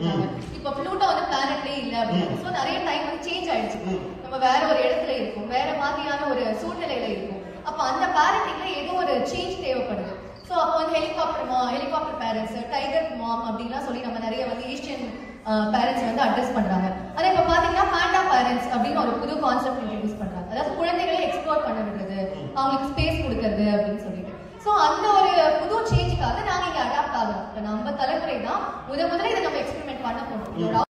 பண்றாங்க. இப்போ ப்ளூட்டோ வந்து பிளானட்லயே இல்ல அப்படின்னு. சோ நிறைய டைம் வந்து சேஞ்ச் ஆயிடுச்சு. நம்ம வேற ஒரு இடத்துல இருக்கோம், வேற மாதிரியான ஒரு சூழ்நிலையில இருக்கோம். அப்ப அந்த பேரண்டிங்ல ஏதோ ஒரு சேஞ்ச் தேவைப்படுது. சோ அப்போ வந்து ஹெலிகாப்டர் பேரண்ட்ஸ், டைகர் மாம் அப்படின்லாம் சொல்லி நம்ம நிறைய வந்து ஏஷியன் பேரண்ட்ஸ் வந்து அட்ரஸ் பண்றாங்க. ஆனா இப்ப பாத்தீங்கன்னா பேண்டா பேரண்ட்ஸ் அப்படின்னு ஒரு புது கான்செப்ட் இன்ட்ரோடியூஸ் பண்றாங்க. அதாவது குழந்தைகளை எக்ஸ்ப்ளோர் பண்ண விடுறது, அவங்களுக்கு ஸ்பேஸ் கொடுக்கறது அப்படின்னு சொல்லிட்டு. சோ அந்த ஒரு புது சேஞ்சுக்காக நாங்க இங்க அடாப்ட் ஆகணும். நம்ம தலைமுறை தான் முதல்ல இதை நம்ம எக்ஸ்பெரிமெண்ட் பண்ண போறோம்.